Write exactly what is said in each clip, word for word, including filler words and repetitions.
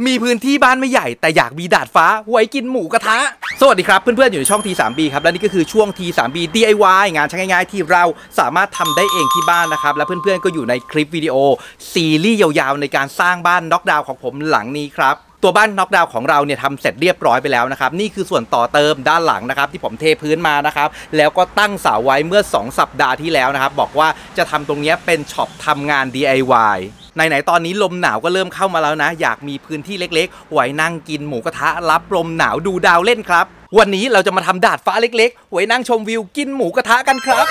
มีพื้นที่บ้านไม่ใหญ่แต่อยากมีดาดฟ้าไว้กินหมูกระทะสวัสดีครับเพื่อนๆอยู่ในช่อง ที ทรี บี ครับและนี่ก็คือช่วง ที ทรี บี ดี ไอ วาย งานใช้ง่ายๆที่เราสามารถทำได้เองที่บ้านนะครับและเพื่อนๆก็อยู่ในคลิปวิดีโอซีรีส์ยาวๆในการสร้างบ้านน็อกดาวน์ของผมหลังนี้ครับตัวบ้านน็อกดาวน์ของเราเนี่ยทำเสร็จเรียบร้อยไปแล้วนะครับนี่คือส่วนต่อเติมด้านหลังนะครับที่ผมเทพื้นมานะครับแล้วก็ตั้งเสาไว้เมื่อสองสัปดาห์ที่แล้วนะครับบอกว่าจะทำตรงนี้เป็นช็อปทำงาน ดี ไอ วายไหนๆตอนนี้ลมหนาวก็เริ่มเข้ามาแล้วนะอยากมีพื้นที่เล็กๆไว้นั่งกินหมูกระทะรับลมหนาวดูดาวเล่นครับวันนี้เราจะมาทำดาดฟ้าเล็กๆไว้นั่งชมวิวกินหมูกระทะกันครับ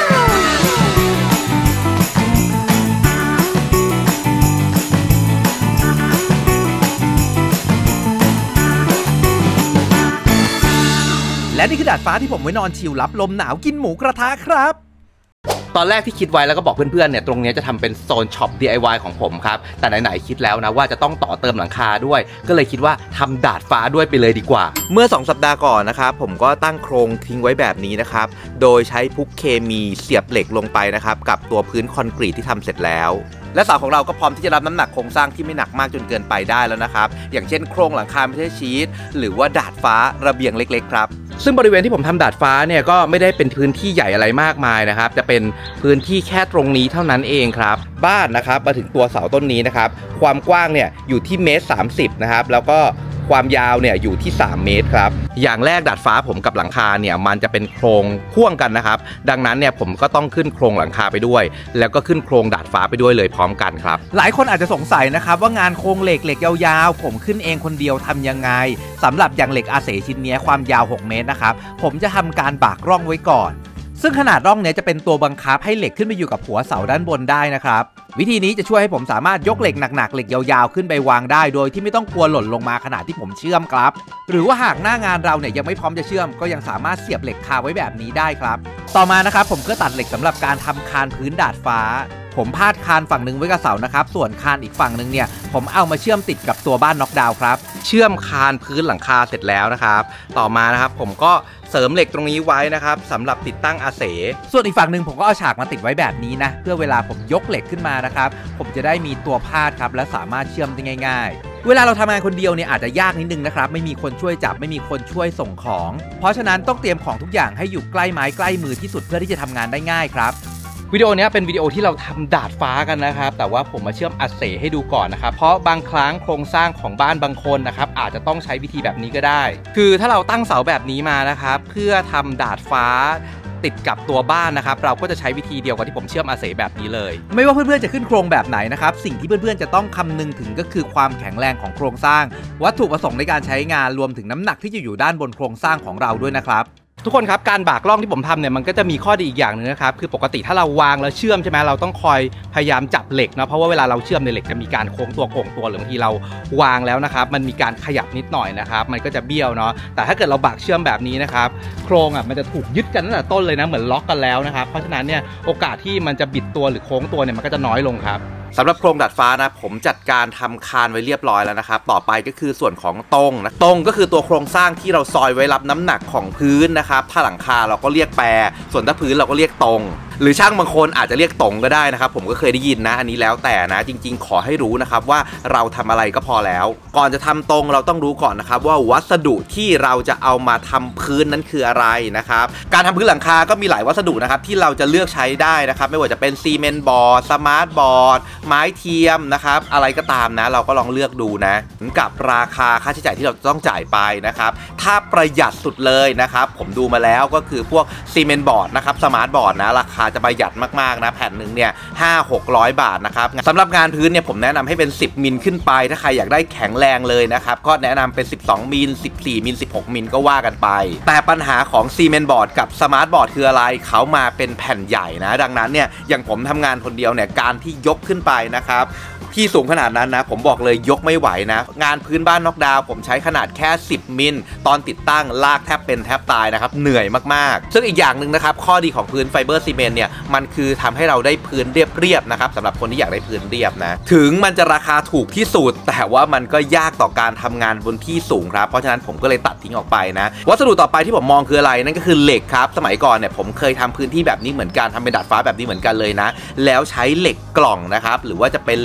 และนี่คือดาดฟ้าที่ผมไว้นอนชิลรับลมหนาวกินหมูกระทะครับตอนแรกที่คิดไว้แล้วก็บอกเพื่อนๆเนี่ยตรงนี้จะทำเป็นโซนช็อป ดี ไอ วาย ของผมครับแต่ไหนๆคิดแล้วนะว่าจะต้องต่อเติมหลังคาด้วยก็เลยคิดว่าทำดาดฟ้าด้วยไปเลยดีกว่าเมื่อสองสัปดาห์ก่อนนะครับผมก็ตั้งโครงทิ้งไว้แบบนี้นะครับโดยใช้พุกเคมีเสียบเหล็กลงไปนะครับกับตัวพื้นคอนกรีตที่ทำเสร็จแล้วและเสาของเราก็พร้อมที่จะรับน้ำหนักโครงสร้างที่ไม่หนักมากจนเกินไปได้แล้วนะครับอย่างเช่นโครงหลังคาไม่ใช่ชีทหรือว่าดาดฟ้าระเบียงเล็กๆครับซึ่งบริเวณที่ผมทำดาดฟ้าเนี่ยก็ไม่ได้เป็นพื้นที่ใหญ่อะไรมากมายนะครับจะเป็นพื้นที่แค่ตรงนี้เท่านั้นเองครับบ้านนะครับมาถึงตัวเสาต้นนี้นะครับความกว้างเนี่ยอยู่ที่เมตรสามสิบนะครับแล้วก็ความยาวเนี่ยอยู่ที่สามเมตรครับอย่างแรกดาดฟ้าผมกับหลังคาเนี่ยมันจะเป็นโครงพ่วงกันนะครับดังนั้นเนี่ยผมก็ต้องขึ้นโครงหลังคาไปด้วยแล้วก็ขึ้นโครงดาดฟ้าไปด้วยเลยพร้อมกันครับหลายคนอาจจะสงสัยนะครับว่างานโครงเหล็กเหล็กยาวๆผมขึ้นเองคนเดียวทำยังไงสำหรับอย่างเหล็กอาเสชิ้นนี้ความยาวหกเมตรนะครับผมจะทำการบากร่องไว้ก่อนซึ่งขนาดร่องเนี้ยจะเป็นตัวบังคับให้เหล็กขึ้นไปอยู่กับหัวเสาด้านบนได้นะครับวิธีนี้จะช่วยให้ผมสามารถยกเหล็กหนักๆเหล็กยาวๆขึ้นไปวางได้โดยที่ไม่ต้องกลัวหล่นลงมาขณะที่ผมเชื่อมครับหรือว่าหากหน้างานเราเนี่ยยังไม่พร้อมจะเชื่อมก็ยังสามารถเสียบเหล็กคาไว้แบบนี้ได้ครับต่อมานะครับผมก็ตัดเหล็กสำหรับการทำคานพื้นดาดฟ้าผมพาดคานฝั่งหนึ่งไว้กับเสานะครับส่วนคานอีกฝั่งหนึ่งเนี่ยผมเอามาเชื่อมติดกับตัวบ้านน็อกดาวน์ครับเชื่อมคานพื้นหลังคาเสร็จแล้วนะครับต่อมานะครับผมก็เสริมเหล็กตรงนี้ไว้นะครับสำหรับติดตั้งอาเสส่วนอีกฝั่งหนึ่งผมก็เอาฉากมาติดไว้แบบนี้นะเพื่อเวลาผมยกเหล็กขึ้นมานะครับผมจะได้มีตัวพาดครับและสามารถเชื่อมได้ง่ายๆเวลาเราทำงานคนเดียวเนี่ยอาจจะยากนิดนึงนะครับไม่มีคนช่วยจับไม่มีคนช่วยส่งของเพราะฉะนั้นต้องเตรียมของทุกอย่างให้อยู่ใกล้ไม้ใกล้มือที่สุดเพื่อที่จะทำงานได้ง่ายครับวิดีโอนี้เป็นวิดีโอที่เราทำดาดฟ้ากันนะครับแต่ว่าผมมาเชื่อมอาเสให้ดูก่อนนะครับเพราะบางครั้งโครงสร้างของบ้านบางคนนะครับอาจจะต้องใช้วิธีแบบนี้ก็ได้คือถ้าเราตั้งเสาแบบนี้มานะครับเพื่อทำดาดฟ้าติดกับตัวบ้านนะครับเราก็จะใช้วิธีเดียวกับที่ผมเชื่อมอาเสแบบนี้เลยไม่ว่าเพื่อนๆจะขึ้นโครงแบบไหนนะครับสิ่งที่เพื่อนๆจะต้องคำนึงถึงก็คือความแข็งแรงของโครงสร้างวัตถุประสงค์ในการใช้งานรวมถึงน้ำหนักที่จะอยู่ด้านบนโครงสร้างของเราด้วยนะครับทุกคนครับการบากร่องที่ผมทำเนี่ยมันก็จะมีข้อดีอีกอย่างหนึ่งนะครับคือปกติถ้าเราวางแล้วเชื่อมใช่ไหมเราต้องคอยพยายามจับเหล็กนะเพราะว่าเวลาเราเชื่อมในเหล็กจะมีการโค้งตัวโก่งตัวหรือบางทีเราวางแล้วนะครับมันมีการขยับนิดหน่อยนะครับมันก็จะเบี้ยวเนาะแต่ถ้าเกิดเราบากเชื่อมแบบนี้นะครับโครงอ่ะมันจะถูกยึดกันตั้งแต่ต้นเลยนะเหมือนล็อกกันแล้วนะครับเพราะฉะนั้นเนี่ยโอกาสที่มันจะบิดตัวหรือโค้งตัวเนี่ยมันก็จะน้อยลงครับสำหรับโครงดาดฟ้านะผมจัดการทำคานไว้เรียบร้อยแล้วนะครับต่อไปก็คือส่วนของตรงนะตรงก็คือตัวโครงสร้างที่เราซอยไว้รับน้ำหนักของพื้นนะครับถ้าหลังคาเราก็เรียกแปรส่วนถ้าพื้นเราก็เรียกตรงหรือช่างบางคนอาจจะเรียกตรงก็ได้นะครับผมก็เคยได้ยินนะอันนี้แล้วแต่นะจริงๆขอให้รู้นะครับว่าเราทำอะไรก็พอแล้วก่อนจะทำตรงเราต้องรู้ก่อนนะครับว่าวัสดุที่เราจะเอามาทำพื้นนั้นคืออะไรนะครับการทำพื้นหลังคาก็มีหลายวัสดุนะครับที่เราจะเลือกใช้ได้นะครับไม่ว่าจะเป็นซีเมนต์บอร์ดสมาร์ทบอร์ดไม้เทียมนะครับอะไรก็ตามนะเราก็ลองเลือกดูนะกับราคาค่าใช้จ่ายที่เราต้องจ่ายไปนะครับถ้าประหยัดสุดเลยนะครับผมดูมาแล้วก็คือพวกซีเมนต์บอร์ดนะครับสมาร์ทบอร์ดนะราคาจะประหยัดมากๆนะแผ่นหนึ่งเนี่ยห้าหกร้อยบาทนะครับสำหรับงานพื้นเนี่ยผมแนะนำให้เป็นสิบมิลขึ้นไปถ้าใครอยากได้แข็งแรงเลยนะครับก็แนะนำเป็นสิบสองมิลสิบสี่มิลสิบหกมิลก็ว่ากันไปแต่ปัญหาของซีเมนต์บอร์ดกับสมาร์ทบอร์ดคืออะไรเขามาเป็นแผ่นใหญ่นะดังนั้นเนี่ยอย่างผมทำงานคนเดียวเนี่ยการที่ยกขึ้นไปนะครับที่สูงขนาดนั้นนะผมบอกเลยยกไม่ไหวนะงานพื้นบ้านน็อกดาวน์ผมใช้ขนาดแค่สิบมิลตอนติดตั้งลากแทบเป็นแทบตายนะครับเหนื่อยมากๆซึ่งอีกอย่างหนึ่งนะครับข้อดีของพื้นไฟเบอร์ซีเมนต์เนี่ยมันคือทำให้เราได้พื้นเรียบๆนะครับสำหรับคนที่อยากได้พื้นเรียบนะถึงมันจะราคาถูกที่สุดแต่ว่ามันก็ยากต่อการทำงานบนที่สูงครับเพราะฉะนั้นผมก็เลยตัดทิ้งออกไปนะวัสดุต่อไปที่ผมมองคืออะไรนั่นก็คือเหล็กครับสมัยก่อนเนี่ยผมเคยทำพื้นที่แบบนี้เหมือนกันทำเป็นดาดฟ้าแบบนี้เหมือนกันเลยนะแล้วใช้เหล็กกล่องนะครับหรือว่าจะเป็นเหล็กตัว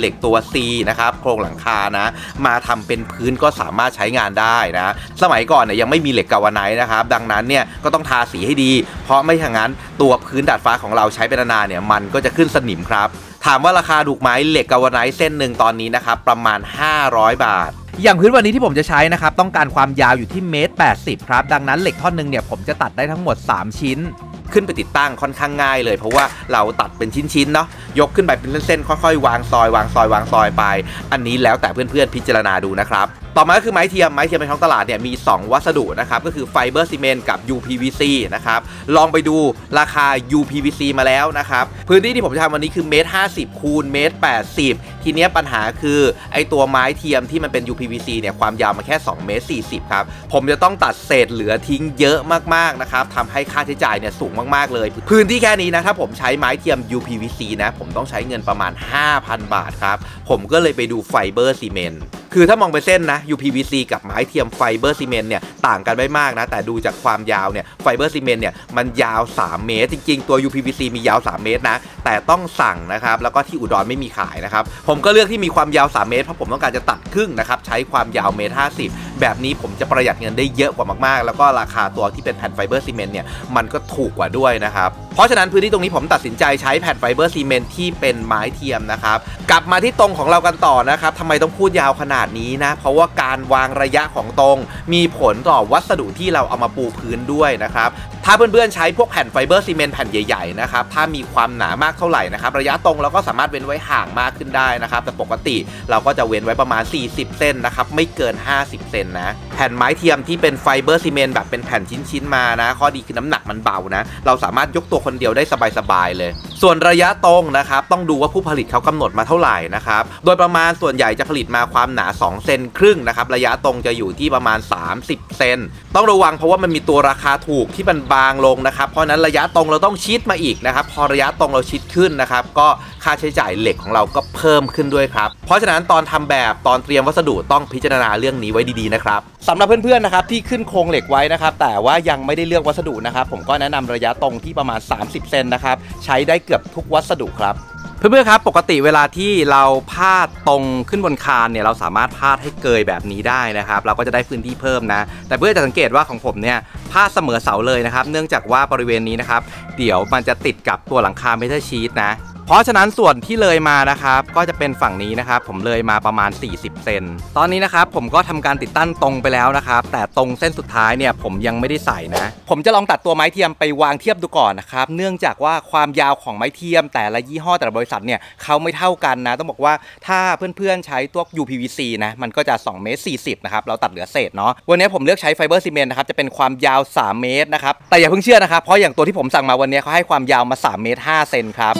สซีนะครับโครงหลังคานะมาทำเป็นพื้นก็สามารถใช้งานได้นะสมัยก่อนเนี่ยยังไม่มีเหล็กกาวาไนท์นะครับดังนั้นเนี่ยก็ต้องทาสีให้ดีเพราะไม่อย่างนั้นตัวพื้นดาดฟ้าของเราใช้เป็นนานๆเนี่ยมันก็จะขึ้นสนิมครับถามว่าราคาถูกไหมเหล็กกาวาไนท์เส้นหนึ่งตอนนี้นะครับประมาณห้าร้อยบาทอย่างพื้นวันนี้ที่ผมจะใช้นะครับต้องการความยาวอยู่ที่เมตรแปดสิบครับดังนั้นเหล็กท่อนหนึ่งเนี่ยผมจะตัดได้ทั้งหมดสามชิ้นขึ้นไปติดตั้งค่อนข้างง่ายเลยเพราะว่าเราตัดเป็นชิ้นๆเนาะยกขึ้นไปเป็นเส้นๆค่อยๆวางซอยวางซอยวางซอยไปอันนี้แล้วแต่เพื่อนๆพิจารณาดูนะครับต่อมาก็คือไม้เทียมไม้เทียมในท้องตลาดเนี่ยมีสองวัสดุนะครับก็คือไฟเบอร์ซีเมนต์กับ ยู พี วี ซี นะครับลองไปดูราคา ยู พี วี ซี มาแล้วนะครับพื้นที่ที่ผมจะทำวันนี้คือเมตรห้าสิบคูณเมตรแปดสิบทีนี้ปัญหาคือไอตัวไม้เทียมที่มันเป็น ยู พี วี ซี เนี่ยความยาวมันแค่สองเมตรสี่สิบครับผมจะต้องตัดเศษเหลือทิ้งเยอะมากๆนะครับทำให้ค่าใช้จ่ายเนี่ยสูงมากๆเลยพื้นที่แค่นี้นะถ้าผมใช้ไม้เทียม ยู พี วี ซี นะผมต้องใช้เงินประมาณ ห้าพัน บาทครับผมก็เลยไปดูไฟเบอร์ซีเมนต์คือถ้ามองไปเส้นนะ ยู พี วี ซี กับไม้เทียมไฟเบอร์ซีเมนต์เนี่ยต่างกันไม่มากนะแต่ดูจากความยาวเนี่ยไฟเบอร์ซีเมนต์เนี่ยมันยาวสามเมตรจริงๆตัว ยู พี วี ซี มียาวสามเมตรนะแต่ต้องสั่งนะครับแล้วก็ที่อุดรไม่มีขายนะครับผมก็เลือกที่มีความยาวสามเมตรเพราะผมต้องการจะตัดครึ่งนะครับใช้ความยาวเมตรห้าสิบแบบนี้ผมจะประหยัดเงินได้เยอะกว่ามากๆแล้วก็ราคาตัวที่เป็นแผ่นไฟเบอร์ซีเมนต์เนี่ยมันก็ถูกกว่าด้วยนะครับเพราะฉะนั้นพื้นที่ตรงนี้ผมตัดสินใจใช้แผ่นไฟเบอร์ซีเมนต์ที่เป็นไม้เทียมนะครับกลับมาที่ตรงของเรากันต่อนะครับทำไมต้องพูดยาวขนาดนี้นะเพราะว่าการวางระยะของตรงมีผลต่อวัสดุที่เราเอามาปูพื้นด้วยนะครับถ้าเพื่อนๆใช้พวกแผ่นไฟเบอร์ซีเมนต์แผ่นใหญ่ๆนะครับถ้ามีความหนามากเท่าไหร่นะครับระยะตรงเราก็สามารถเว้นไว้ห่างมากขึ้นได้นะครับแต่ปกติเราก็จะเว้นไว้ประมาณสี่สิบเซนนะครับไม่เกินห้าสิบเซนนะแผ่นไม้เทียมที่เป็นไฟเบอร์ซีเมนต์แบบเป็นแผ่นชิ้นๆมานะข้อดีคือน้ำหนักมันเบานะเราสามารถยกตัวคนเดียวได้สบายๆเลยส่วนระยะตรงนะครับต้องดูว่าผู้ผลิตเขากำหนดมาเท่าไหร่นะครับโดยประมาณส่วนใหญ่จะผลิตมาความหนาสองเซนครึ่งนะครับระยะตรงจะอยู่ที่ประมาณสามสิบเซนต้องระวังเพราะว่ามันมีตัวราคาถูกที่มันบางลงนะครับเพราะนั้นระยะตรงเราต้องชิดมาอีกนะครับพอระยะตรงเราชิดขึ้นนะครับก็ค่าใช้จ่ายเหล็กของเราก็เพิ่มขึ้นด้วยครับเพราะฉะนั้นตอนทำแบบตอนเตรียมวัสดุต้องพิจารณาเรื่องนี้ไว้ดีๆนะครับสำหรับเพื่อนๆนะครับที่ขึ้นโครงเหล็กไว้นะครับแต่ว่ายังไม่ได้เลือกวัสดุนะครับผมก็แนะนำระยะตรงที่ประมาณสามสิบเซนนะครับใช้ได้เกือบทุกวัสดุครับเพื่อนๆครับปกติเวลาที่เราพาดตรงขึ้นบนคานเนี่ยเราสามารถพาดให้เกยแบบนี้ได้นะครับเราก็จะได้พื้นที่เพิ่มนะแต่เพื่อนจะสังเกตว่าของผมเนี่ยพาดเสมอเสาเลยนะครับเนื่องจากว่าบริเวณนี้นะครับเดี๋ยวมันจะติดกับตัวหลังคาเมทัลชีทนะเพราะฉะนั้นส่วนที่เลยมานะครับก็จะเป็นฝั่งนี้นะครับผมเลยมาประมาณสี่สิบเซนตอนนี้นะครับผมก็ทำการติดตั้งตรงไปแล้วนะครับแต่ตรงเส้นสุดท้ายเนี่ยผมยังไม่ได้ใส่นะผมจะลองตัดตัวไม้เทียมไปวางเทียบดูก่อนนะครับเนื่องจากว่าความยาวของไม้เทียมแต่ละยี่ห้อแต่ละบริษัทเนี่ยเขาไม่เท่ากันนะต้องบอกว่าถ้าเพื่อนๆใช้ตัว ยู พี วี ซี นะมันก็จะสองเมตรสี่สิบนะครับเราตัดเหลือเศษเนาะวันนี้ผมเลือกใช้ไฟเบอร์ซีเมนต์นะครับจะเป็นความยาวสามเมตรนะครับแต่อย่าเพิ่งเชื่อนะครับเพราะอย่างตัวที่ผมสั่งมาวันนี้เขาให้ความยาวมาสามเมตรห้าเซนครับ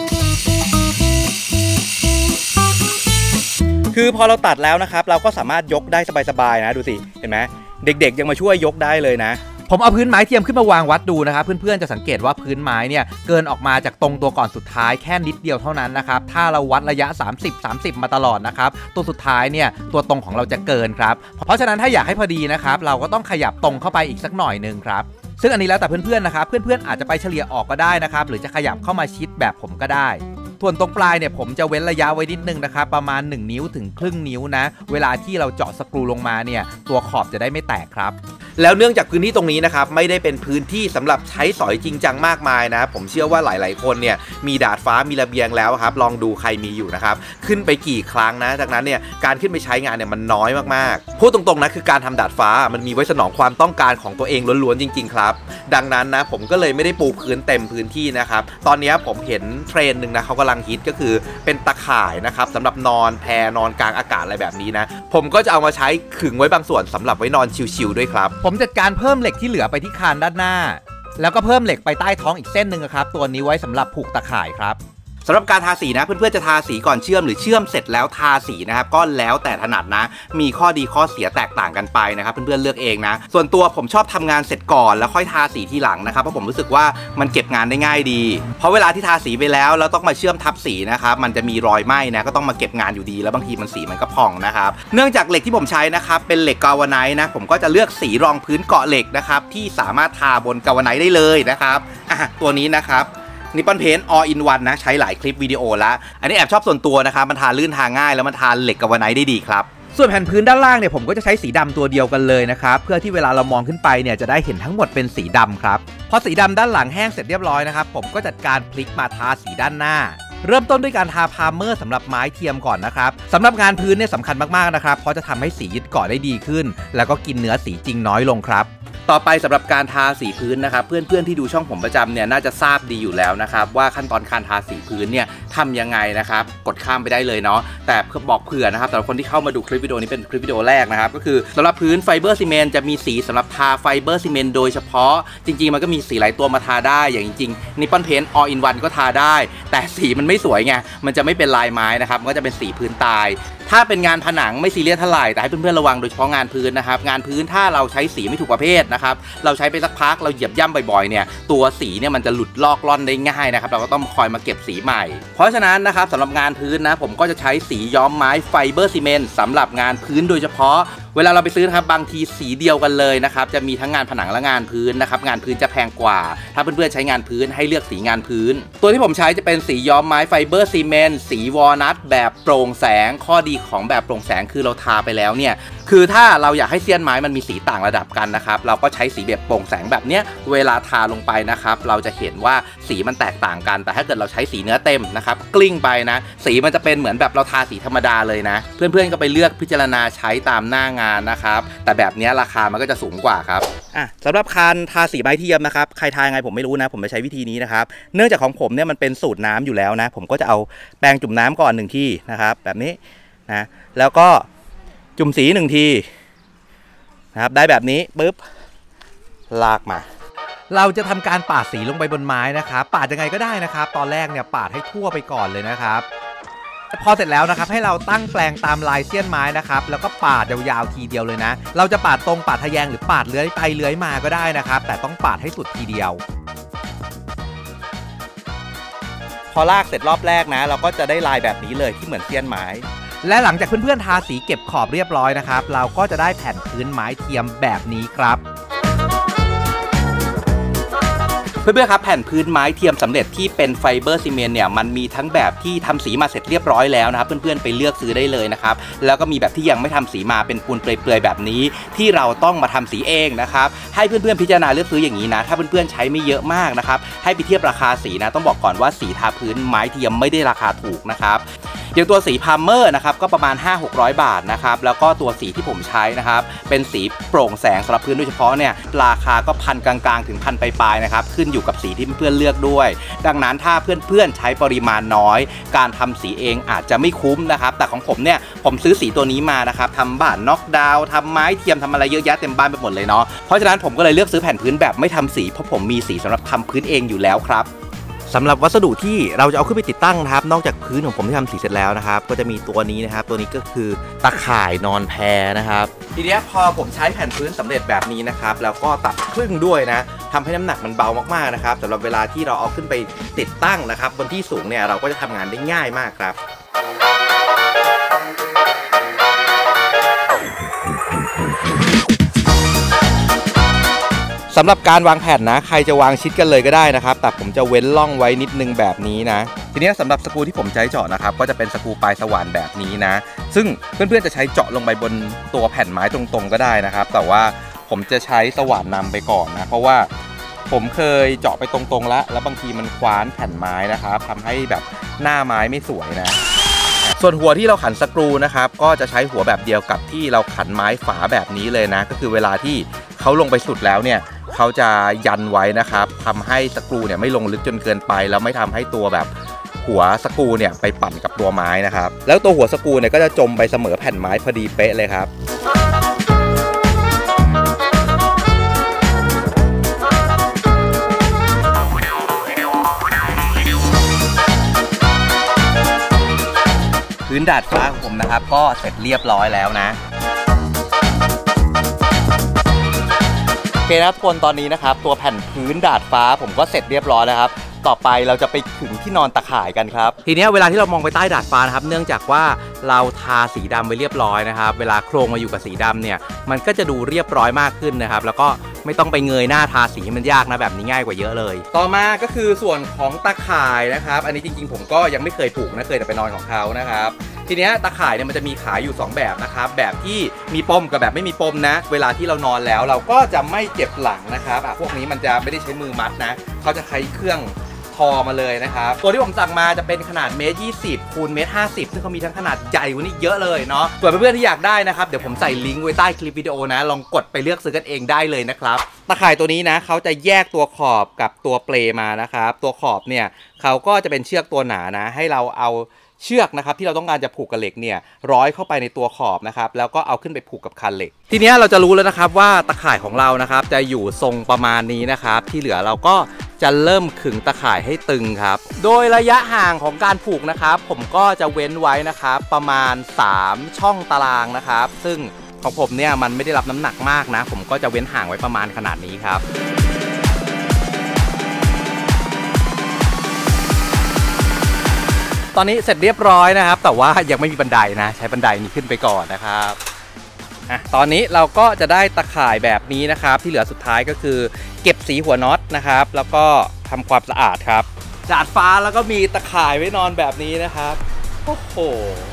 คือพอเราตัดแล้วนะครับเราก็สามารถยกได้สบายๆนะดูสิเห็นไหมเด็กๆยังมาช่วยยกได้เลยนะผมเอาพื้นไม้เทียมขึ้นมาวางวัดดูนะครับเพื่อนๆจะสังเกตว่าพื้นไม้เนี่ยเกินออกมาจากตรงตัวก่อนสุดท้ายแค่นิดเดียวเท่านั้นนะครับถ้าเราวัดระยะสามสิบ สามสิบมาตลอดนะครับตัวสุดท้ายเนี่ยตัวตรงของเราจะเกินครับเพราะฉะนั้นถ้าอยากให้พอดีนะครับเราก็ต้องขยับตรงเข้าไปอีกสักหน่อยนึงครับซึ่งอันนี้แล้วแต่เพื่อนๆนะครับเพื่อนๆอาจจะไปเฉลี่ยออกก็ได้นะครับหรือจะขยับเข้ามาชิดแบบผมก็ได้ส่วนตรงปลายเนี่ยผมจะเว้นระยะไว้นิดนึงนะครับประมาณหนึ่งนิ้วถึงครึ่งนิ้วนะเวลาที่เราเจาะสกรูลงมาเนี่ยตัวขอบจะได้ไม่แตกครับแล้วเนื่องจากพื้นที่ตรงนี้นะครับไม่ได้เป็นพื้นที่สำหรับใช้สอยจริงจังมากมายนะผมเชื่อว่าหลายๆคนเนี่ยมีดาดฟ้ามีระเบียงแล้วครับลองดูใครมีอยู่นะครับขึ้นไปกี่ครั้งนะจากนั้นเนี่ยการขึ้นไปใช้งานเนี่ยมันน้อยมากๆพูดตรงๆนะคือการทำดาดฟ้ามันมีไว้สนองความต้องการของตัวเองล้วนๆจริงๆครับดังนั้นนะผมก็เลยไม่ได้ปูพื้นเต็มพื้นที่นะครับตอนนี้ผมเห็นเทรนด์นึงนะเขากำลังฮิตก็คือเป็นตะข่ายนะครับสำหรับนอนแพนอนกลางอากาศอะไรแบบนี้นะผมก็จะเอามาใช้ขึงไว้บางส่วนสำหรับไว้นอนชิลๆด้วยครับผมจัดการเพิ่มเหล็กที่เหลือไปที่คานด้านหน้าแล้วก็เพิ่มเหล็กไปใต้ท้องอีกเส้นหนึ่งครับตัวนี้ไว้สำหรับผูกตะข่ายครับสำหรับการทาสีนะเพื่อนๆจะทาสีก่อนเชื่อมหรือเชื่อมเสร็จแล้วทาสีนะครับก็แล้วแต่ถนัดนะมีข้อดีข้อเสียแตกต่างกันไปนะครับเพื่อนๆเลือกเองนะส่วนตัวผมชอบทำงานเสร็จก่อนแล้วค่อยทาสีทีหลังนะครับเพราะผมรู้สึกว่ามันเก็บงานได้ง่ายดีเพราะเวลาที่ทาสีไปแล้วแล้วต้องมาเชื่อมทับสีนะครับมันจะมีรอยไหม้นะก็ต้องมาเก็บงานอยู่ดีแล้วบางทีมันสีมันก็พองนะครับเนื่องจากเหล็กที่ผมใช้นะครับเป็นเหล็กกาวาไนท์นะผมก็จะเลือกสีรองพื้นเกาะเหล็กนะครับที่สามารถทาบนกาวาไนท์ได้เลยนะครับอ่ะตัวนี้นะครับ Nippon Paint All in One นะใช้หลายคลิปวิดีโอแล้วอันนี้แอบชอบส่วนตัวนะครับมันทาลื่นทาง่ายแล้วมันทาเหล็กกับวาไนท์ได้ดีครับส่วนแผ่นพื้นด้านล่างเนี่ยผมก็จะใช้สีดำตัวเดียวกันเลยนะครับเพื่อที่เวลาเรามองขึ้นไปเนี่ยจะได้เห็นทั้งหมดเป็นสีดำครับพอสีดำด้านหลังแห้งเสร็จเรียบร้อยนะครับผมก็จัดการพลิกมาทาสีด้านหน้าเริ่มต้นด้วยการทาพาร์เมอร์สำหรับไม้เทียมก่อนนะครับสำหรับงานพื้นเนี่ยสำคัญมากๆนะครับเพราะจะทำให้สียึดเกาะได้ดีขึ้นแล้วก็กินเนื้อสีจริงน้อยลงครับต่อไปสำหรับการทาสีพื้นนะครับเพื่อนๆที่ดูช่องผมประจำเนี่ยน่าจะทราบดีอยู่แล้วนะครับว่าขั้นตอนการทาสีพื้นเนี่ยทำยังไงนะครับกดข้ามไปได้เลยเนาะแต่เพื่อบอกเผื่อนะครับสำหรับคนที่เข้ามาดูคลิปวิดีโอนี้เป็นคลิปวิดีโอแรกนะครับก็คือสำหรับพื้นไฟเบอร์ซีเมนต์จะมีสีสำหรับทาไฟเบอร์ซีเมนต์โดยเฉพาะจริงๆมันก็มีสีหลายตัวมาทาได้อย่างจริงๆ Nippon Paint All in One ก็ทาได้แต่สีมันไม่สวยไงมันจะไม่เป็นลายไม้นะครับมันก็จะเป็นสีพื้นตายถ้าเป็นงานผนังไม่ซีเรียสเท่าไหร่แต่ให้เพื่อนๆระวังโดยเฉพาะงานพื้นนะครับงานพื้นถ้าเราใช้สีไม่ถูกประเภทนะครับเราใช้ไปสักพักเราเหยียบย่ำบ่อยๆเนี่ยตัวสีเนี่ยมันจะหลุดลอกล่อนได้ง่ายนะครับเราก็ต้องคอยมาเก็บสีใหม่เพราะฉะนั้นนะครับสำหรับงานพื้นนะผมก็จะใช้สีย้อมไม้ไฟเบอร์ซีเมนต์สำหรับงานพื้นโดยเฉพาะเวลาเราไปซื้อนะครับบางทีสีเดียวกันเลยนะครับจะมีทั้งงานผนังและงานพื้นนะครับงานพื้นจะแพงกว่าถ้าเพื่อนๆใช้งานพื้นให้เลือกสีงานพื้นตัวที่ผมใช้จะเป็นสีย้อมไม้ไฟเบอร์ซีเมนต์สีวอลนัทแบบโปร่งแสงข้อดีของแบบโปร่งแสงคือเราทาไปแล้วเนี่ยคือถ้าเราอยากให้เสี้ยนไม้มันมีสีต่างระดับกันนะครับเราก็ใช้สีแบบโปร่งแสงแบบเนี้ยเวลาทาลงไปนะครับเราจะเห็นว่าสีมันแตกต่างกันแต่ถ้าเกิดเราใช้สีเนื้อเต็มนะครับกลิ้งไปนะสีมันจะเป็นเหมือนแบบเราทาสีธรรมดาเลยนะเพื่อนๆก็ไปเลือกพิจารณาใช้ตามหน้างานนะครับแต่แบบนี้ราคามันก็จะสูงกว่าครับอ่ะสำหรับการทาสีไม้เทียมนะครับใครทายังไงผมไม่รู้นะผมจะใช้วิธีนี้นะครับเนื่องจากของผมเนี่ยมันเป็นสูตรน้ำอยู่แล้วนะผมก็จะเอาแปรงจุ่มน้ำก่อนหนึ่งที่นะครับแบบนี้นะแล้วก็จุ่มสีหนึ่งทีนะครับได้แบบนี้ปุ๊บลากมาเราจะทำการปาดสีลงไปบนไม้นะครับปาดยังไงก็ได้นะครับตอนแรกเนี่ยปาดให้ทั่วไปก่อนเลยนะครับพอเสร็จแล้วนะครับให้เราตั้งแปลงตามลายเสี้ยนไม้นะครับแล้วก็ปาดยาวๆทีเดียวเลยนะเราจะปาดตรงปาดทะแยงหรือปาดเลื้อยไปเลื้อยมาก็ได้นะครับแต่ต้องปาดให้สุดทีเดียวพอลากเสร็จรอบแรกนะเราก็จะได้ลายแบบนี้เลยที่เหมือนเสี้ยนไม้และหลังจากเพื่อนๆทาสีเก็บขอบเรียบร้อยนะครับเราก็จะได้แผ่นพื้นไม้เทียมแบบนี้ครับเพื่อนๆครับแผ่นพื้นไม้เทียมสำเร็จที่เป็นไฟเบอร์ซีเมนต์เนี่ยมันมีทั้งแบบที่ทำสีมาเสร็จเรียบร้อยแล้วนะครับเพื่อนๆไปเลือกซื้อได้เลยนะครับแล้วก็มีแบบที่ยังไม่ทำสีมาเป็นปูนเปลือยๆแบบนี้ที่เราต้องมาทำสีเองนะครับให้เพื่อนๆพิจารณาเลือกซื้ออย่างนี้นะถ้าเพื่อนๆใช้ไม่เยอะมากนะครับให้ไปเทียบราคาสีนะต้องบอกก่อนว่าสีทาพื้นไม้เทียมไม่ได้ราคาถูกนะครับอย่างตัวสีพาร์เมอร์นะครับก็ประมาณ ห้าหกร้อย บาทนะครับแล้วก็ตัวสีที่ผมใช้นะครับเป็นสีโปร่งแสงสำหรับพื้นโดยเฉพาะเนี่ยราคาก็พันกลางๆถึงพันปลายๆนะครับขึ้นอยู่กับสีที่เพื่อนๆเลือกด้วยดังนั้นถ้าเพื่อนๆใช้ปริมาณน้อยการทำสีเองอาจจะไม่คุ้มนะครับแต่ของผมเนี่ยผมซื้อสีตัวนี้มานะครับทำบ้านน็อกดาวน์ทำไม้เทียมทำอะไรเยอะแยะเต็มบ้านไปหมดเลยเนาะเพราะฉะนั้นผมก็เลยเลือกซื้อแผ่นพื้นแบบไม่ทำสีเพราะผมมีสีสำหรับทำพื้นเองอยู่แล้วครับสำหรับวัสดุที่เราจะเอาขึ้นไปติดตั้งนะครับนอกจากพื้นของผมที่ทำสีเสร็จแล้วนะครับก็จะมีตัวนี้นะครับตัวนี้ก็คือตะข่ายนอนแพนะครับทีนี้พอผมใช้แผ่นพื้นสำเร็จแบบนี้นะครับแล้วก็ตัดครึ่งด้วยนะทำให้น้ำหนักมันเบามากๆนะครับสำหรับเวลาที่เราเอาขึ้นไปติดตั้งนะครับบนที่สูงเนี่ยเราก็จะทำงานได้ง่ายมากครับสำหรับการวางแผ่นนะใครจะวางชิดกันเลยก็ได้นะครับแต่ผมจะเว้นร่องไว้นิดนึงแบบนี้นะทีนี้สำหรับสกรูที่ผมใช้เจาะนะครับก็จะเป็นสกรูปลายสว่านแบบนี้นะซึ่งเพื่อนๆจะใช้เจาะลงไปบนตัวแผ่นไม้ตรงๆก็ได้นะครับแต่ว่าผมจะใช้สว่านนำไปก่อนนะเพราะว่าผมเคยเจาะไปตรงๆแล้วแล้วบางทีมันคว้านแผ่นไม้นะครับทำให้แบบหน้าไม้ไม่สวยนะส่วนหัวที่เราขันสกรูนะครับก็จะใช้หัวแบบเดียวกับที่เราขันไม้ฝาแบบนี้เลยนะก็คือเวลาที่เขาลงไปสุดแล้วเนี่ยเขาจะยันไว้นะครับทำให้สกรูเนี่ยไม่ลงลึกจนเกินไปแล้วไม่ทำให้ตัวแบบหัวสกรูเนี่ยไปปั่นกับตัวไม้นะครับแล้วตัวหัวสกรูเนี่ยก็จะจมไปเสมอแผ่นไม้พอดีเป๊ะเลยครับพื้นดาดฟ้าของผมนะครับก็เสร็จเรียบร้อยแล้วนะโอเคนะทุกคนตอนนี้นะครับตัวแผ่นพื้นดาดฟ้าผมก็เสร็จเรียบร้อยแล้วครับต่อไปเราจะไปถึงที่นอนตะข่ายกันครับทีนี้เวลาที่เรามองไปใต้ดาดฟ้านะครับเนื่องจากว่าเราทาสีดำไปเรียบร้อยนะครับเวลาโครงมาอยู่กับสีดำเนี่ยมันก็จะดูเรียบร้อยมากขึ้นนะครับแล้วก็ไม่ต้องไปเงยหน้าทาสีมันยากนะแบบนี้ง่ายกว่าเยอะเลยต่อมาก็คือส่วนของตาข่ายนะครับอันนี้จริงๆผมก็ยังไม่เคยผูกนะเคยแต่ไปนอนของเขานะครับทีเนี้ยตาข่ายเนี่ยมันจะมีขายอยู่สองแบบนะครับแบบที่มีปมกับแบบไม่มีปมนะเวลาที่เรานอนแล้วเราก็จะไม่เจ็บหลังนะครับอ่ะพวกนี้มันจะไม่ได้ใช้มือมัดนะเขาจะใช้เครื่องทอมาเลยนะครับตัวที่ผมสั่งมาจะเป็นขนาดเมตรยี่สิบคูณเมตรห้าสิบซึ่งเขามีทั้งขนาดใหญ่กว่านี้เยอะเลยเนาะส่วนเพื่อนๆที่อยากได้นะครับเดี๋ยวผมใส่ลิงก์ไว้ใต้คลิปวิดีโอนะลองกดไปเลือกซื้อกันเองได้เลยนะครับตะข่ายตัวนี้นะเขาจะแยกตัวขอบกับตัวเปลมานะครับตัวขอบเนี่ยเขาก็จะเป็นเชือกตัวหนานะให้เราเอาเชือกนะครับที่เราต้องการจะผูกกับเหล็กเนี่ยร้อยเข้าไปในตัวขอบนะครับแล้วก็เอาขึ้นไปผูกกับคันเหล็กทีนี้เราจะรู้แล้วนะครับว่าตะข่ายของเรานะครับจะอยู่ทรงประมาณนี้นะครับที่เหลือเราก็จะเริ่มขึงตะข่ายให้ตึงครับโดยระยะห่างของการผูกนะครับผมก็จะเว้นไว้นะครับประมาณสามช่องตารางนะครับซึ่งของผมเนี่ยมันไม่ได้รับน้ำหนักมากนะผมก็จะเว้นห่างไว้ประมาณขนาดนี้ครับตอนนี้เสร็จเรียบร้อยนะครับแต่ว่ายังไม่มีบันไดนะใช้บันไดนี้ขึ้นไปก่อนนะครับอ่ะตอนนี้เราก็จะได้ตะข่ายแบบนี้นะครับที่เหลือสุดท้ายก็คือเก็บสีหัวน็อตนะครับแล้วก็ทำความสะอาดครับดาดฟ้าแล้วก็มีตะข่ายไว้นอนแบบนี้นะครับโอ้โห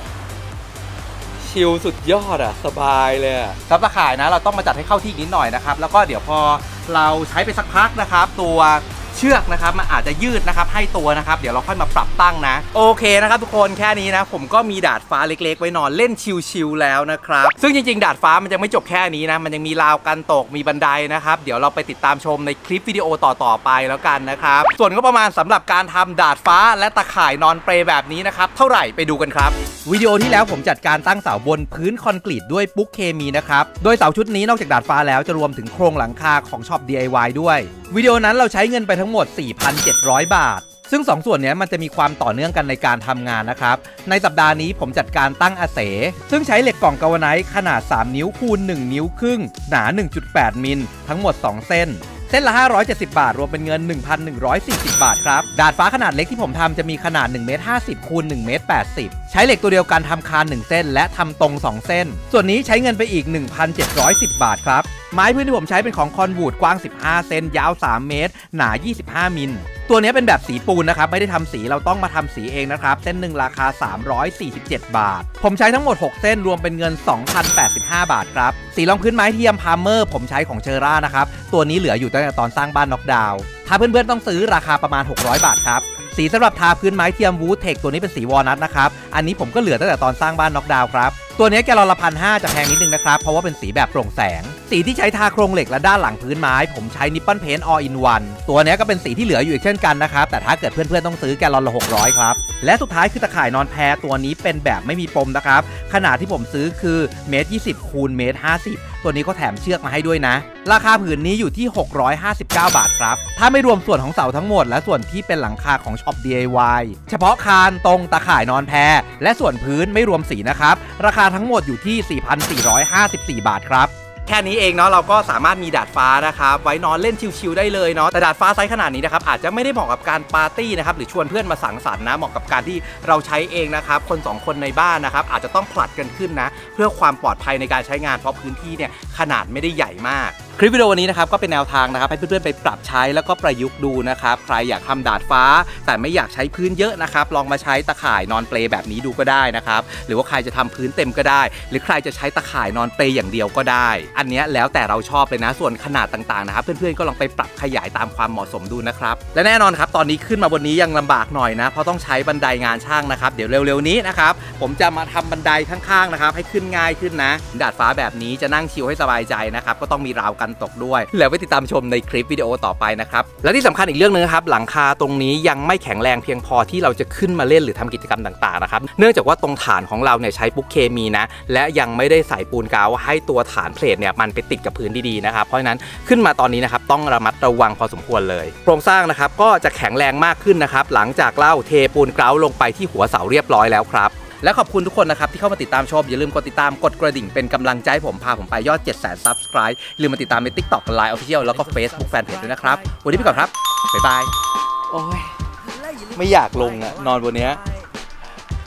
ชิลสุดยอดอ่ะสบายเลยซับตะข่ายนะเราต้องมาจัดให้เข้าที่นิดหน่อยนะครับแล้วก็เดี๋ยวพอเราใช้ไปสักพักนะครับตัวเชือกนะครับมันอาจจะยืดนะครับให้ตัวนะครับเดี๋ยวเราค่อยมาปรับตั้งนะโอเคนะครับทุกคนแค่นี้นะผมก็มีดาดฟ้าเล็กๆไว้นอนเล่นชิลๆแล้วนะครับซึ่งจริงๆดาดฟ้ามันยังไม่จบแค่นี้นะมันยังมีราวกันตกมีบันไดนะครับเดี๋ยวเราไปติดตามชมในคลิปวิดีโอต่อๆไปแล้วกันนะครับส่วนก็ประมาณสำหรับการทำดาดฟ้าและตะข่ายนอนเปรแบบนี้นะครับเท่าไหร่ไปดูกันครับวิดีโอที่แล้วผมจัดการตั้งเสาบนพื้นคอนกรีตด้วยปุ๊กเคมีนะครับโดยเสาชุดนี้นอกจากดาดฟ้าแล้วจะรวมถึงโครงหลังคาของช็อป ดี ไอ วาย ด้วยวิดีโอนั้นเราใช้เงินไปทั้งหมด สี่พันเจ็ดร้อย บาทซึ่งสองส่วนนี้มันจะมีความต่อเนื่องกันในการทำงานนะครับในสัปดาห์นี้ผมจัดการตั้งอาเสซึ่งใช้เหล็กกล่องกาวไนท์ขนาดสามนิ้วคูณหนึ่งนิ้วครึ่งหนา หนึ่งจุดแปด มิลทั้งหมดสองเส้นเส้นละห้าร้อยเจ็ดสิบบาทรวมเป็นเงิน หนึ่งพันหนึ่งร้อยสี่สิบ บาทครับดาดฟ้าขนาดเล็กที่ผมทำจะมีขนาดหนึ่งเมตรห้าสิบคูณหนึ่งเมตรแปดสิบใช้เหล็กตัวเดียวกันทำคานหนึ่งเส้นและทำตรงสองเส้นส่วนนี้ใช้เงินไปอีก หนึ่งพันเจ็ดร้อยสิบ บาทครับไม้พื้นที่ผมใช้เป็นของคอนวูดกว้างสิบห้าเซนยาวสามเมตรหนายี่สิบห้ามิลตัวนี้เป็นแบบสีปูนนะครับไม่ได้ทำสีเราต้องมาทำสีเองนะครับเส้นหนึ่งราคาสามร้อยสี่สิบเจ็ดบาทผมใช้ทั้งหมดหกเส้นรวมเป็นเงิน สองพันแปดสิบห้า บาทครับสีรองพื้นไม้เทียมพาร์เมอร์ผมใช้ของเชอร่านะครับตัวนี้เหลืออยู่ตั้งแต่ตอนสร้างบ้านน็อกดาวน์ถ้าเพื่อนๆต้องซื้อราคาประมาณหกร้อยบาทครับสีสำหรับทาพื้นไม้เทียมวูดเทคตัวนี้เป็นสีวอลนัทนะครับอันนี้ผมก็เหลือตั้งแต่ตอนสร้างบ้านน็อกดาวน์ครับตัวนี้แกลลอนละพันห้าจะแพงนิดนึงนะครับเพราะว่าเป็นสีแบบโปร่งแสงสีที่ใช้ทาโครงเหล็กและด้านหลังพื้นไม้ผมใช้นิปปอนเพนท์ All in One ตัวนี้ก็เป็นสีที่เหลืออยู่อีกเช่นกันนะครับแต่ถ้าเกิดเพื่อนๆต้องซื้อแกลลอนละหกร้อยครับและสุดท้ายคือตะข่ายนอนแพตัวนี้เป็นแบบไม่มีปมนะครับขนาดที่ผมซื้อคือเมตรยี่สิบคูณเมตรห้าสิบตัวนี้ก็แถมเชือกมาให้ด้วยนะราคาผืนนี้อยู่ที่หกร้อยห้าสิบเก้าบาทครับถ้าไม่รวมส่วนของเสาทั้งหมดและส่วนที่เป็นหลังคาของช็อป ดี ไอ วาย เฉพาะคานตรงตะข่ายนอนแพและส่วนพื้นไม่รวมสีนะครับราคาทั้งหมดอยู่ที่ สี่พันสี่ร้อยห้าสิบสี่ บาทครับแค่นี้เองเนาะเราก็สามารถมีดาดฟ้านะครับไว้นอนเล่นชิลๆได้เลยเนาะแต่ดาดฟ้าไซส์ขนาดนี้นะครับอาจจะไม่ได้เหมาะกับการปาร์ตี้นะครับหรือชวนเพื่อนมาสังสรรค์นะเหมาะกับการที่เราใช้เองนะครับคนสองคนในบ้านนะครับอาจจะต้องผลัดกันขึ้นนะเพื่อความปลอดภัยในการใช้งานเพราะพื้นที่เนี่ยขนาดไม่ได้ใหญ่มากคลิปวิดีโอวันนี้นะครับก็เป็นแนวทางนะครับให้เพื่อนๆไปปรับใช้แล้วก็ประยุกต์ดูนะครับใครอยากทำดาดฟ้าแต่ไม่อยากใช้พื้นเยอะนะครับลองมาใช้ตะข่ายนอนเปลแบบนี้ดูก็ได้นะครับหรือว่าใครจะทำพื้นเต็มก็ได้หรือใครจะใช้ตะข่ายนอนเปลอย่างเดียวก็ได้อันนี้แล้วแต่เราชอบเลยนะส่วนขนาดต่างๆนะครับเพื่อนๆก็ลองไปปรับขยายตามความเหมาะสมดูนะครับและแน่นอนครับตอนนี้ขึ้นมาบนนี้ยังลำบากหน่อยนะเพราะต้องใช้บันไดงานช่างนะครับเดี๋ยวเร็วๆนี้นะครับผมจะมาทำบันไดข้างๆนะครับให้ขึ้นง่ายขึ้นนะดาดฟ้าแบบนี้จะนั่งชิลให้สบายใจนะครับก็ต้องมีราวกันตกด้วยแล้วไปติดตามชมในคลิปวิดีโอต่อไปนะครับและที่สำคัญอีกเรื่องนึงครับหลังคาตรงนี้ยังไม่แข็งแรงเพียงพอที่เราจะขึ้นมาเล่นหรือทำกิจกรรมต่างๆนะครับเนื่องจากว่าตรงฐานของเราเนี่ยใช้ปุ๊กเคมีนะและยังไม่ได้ใส่ปูนกาวให้ตัวฐานเพลทเนี่ยมันไปติดกับพื้นดีๆนะครับเพราะฉะนั้นขึ้นมาตอนนี้นะครับต้องระมัดระวังพอสมควรเลยโครงสร้างนะครับก็จะแข็งแรงมากขึ้นนะครับหลังจากเล่าเทปูนกาวลงไปที่หัวเสาเรียบร้อยแล้วครับและขอบคุณทุกคนนะครับที่เข้ามาติดตามชมอย่าลืมกดติดตามกดกระดิ่งเป็นกำลังใจผมพาผมไปยอด เจ็ดแสน ซับสไครบ์ ลืมมาติดตามใน ติ๊กต็อก ไลน์ Official แล้วก็ Facebook Fanpage ด้วยนะครับวันนี้ไปก่อนครับบ๊ายบายโอ้ยไม่อยากลงอะนอนบนเนี้ย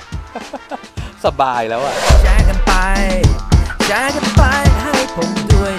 สบายแล้วอะแชร์กันไปแชร์กันไปให้ผมด้วย